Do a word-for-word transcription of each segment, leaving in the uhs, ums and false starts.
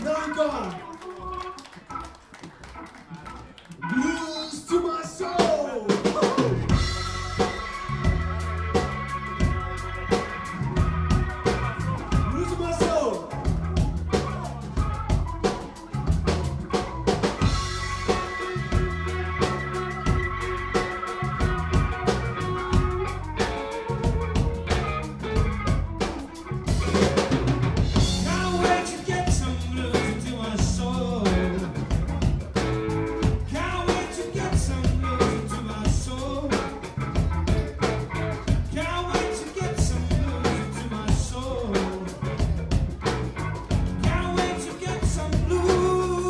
Now go on. Blues to my soul. Blues to my soul. Can't wait to get some blues into my soul. Can't wait to get some blues into my soul. Can't wait to get some blues into my soul. Can't wait to get some blues.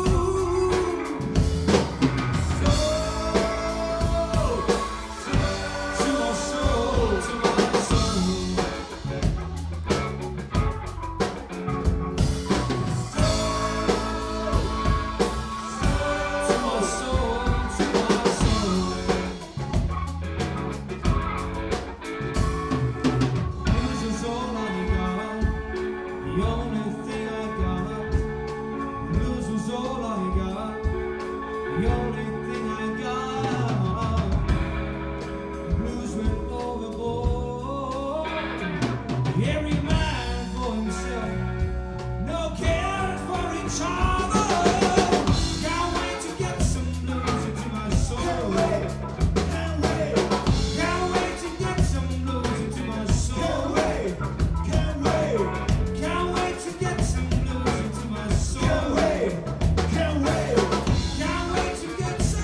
Soul, to my soul, to my soul. To my soul, to my soul. Blues is all I got, the only thing I got. Blues was all I got, the only thing I got. Blues went overboard. Every man for himself, no care for each other. Can't wait to get some blues into my soul. Can't wait. Can't wait. Can't wait to get some blues into my soul. Can't wait. Can't wait. Can't wait to get some blues into my soul. Can't wait. Can't wait. Can't wait to get some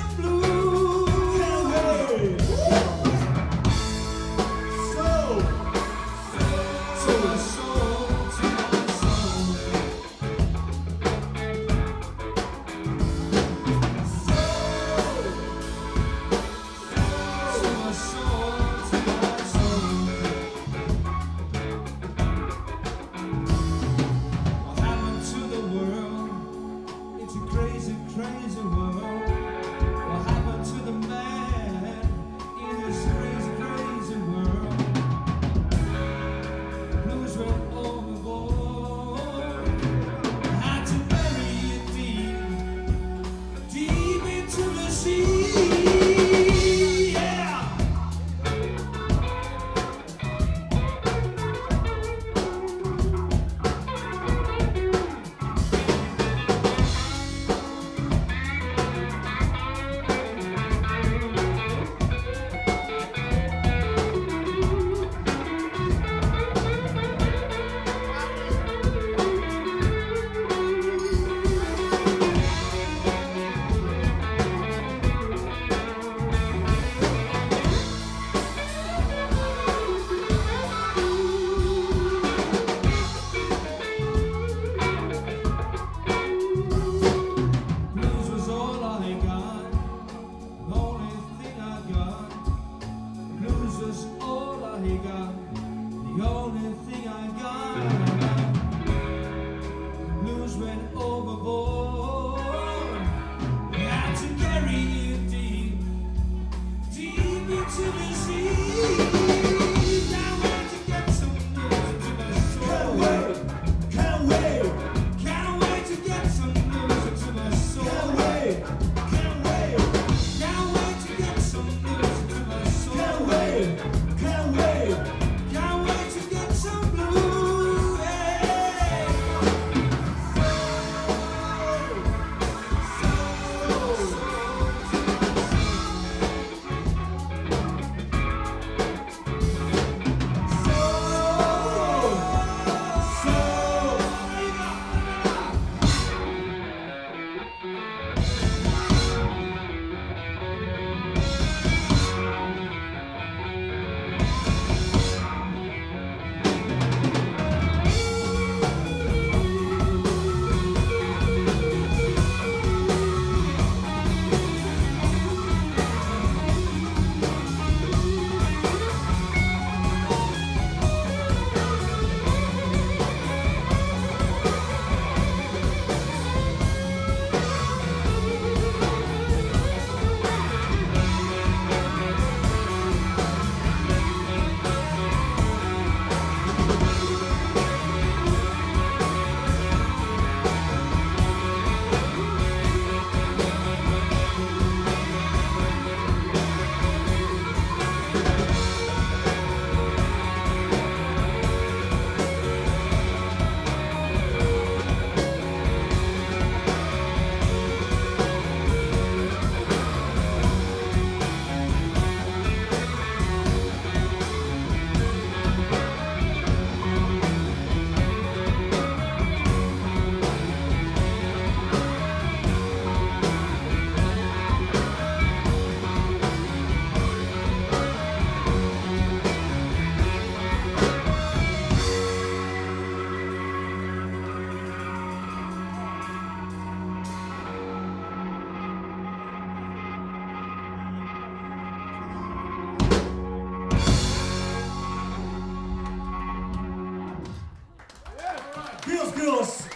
Girls, girls.